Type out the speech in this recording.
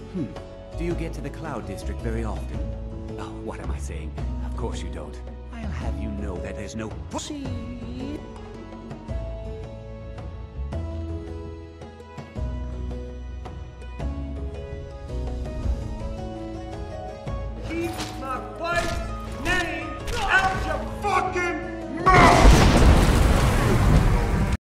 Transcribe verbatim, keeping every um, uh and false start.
Hmm. Do you get to the Cloud District very often? Oh, what am I saying? Of course you don't. I'll have you know that there's no pussy. Keep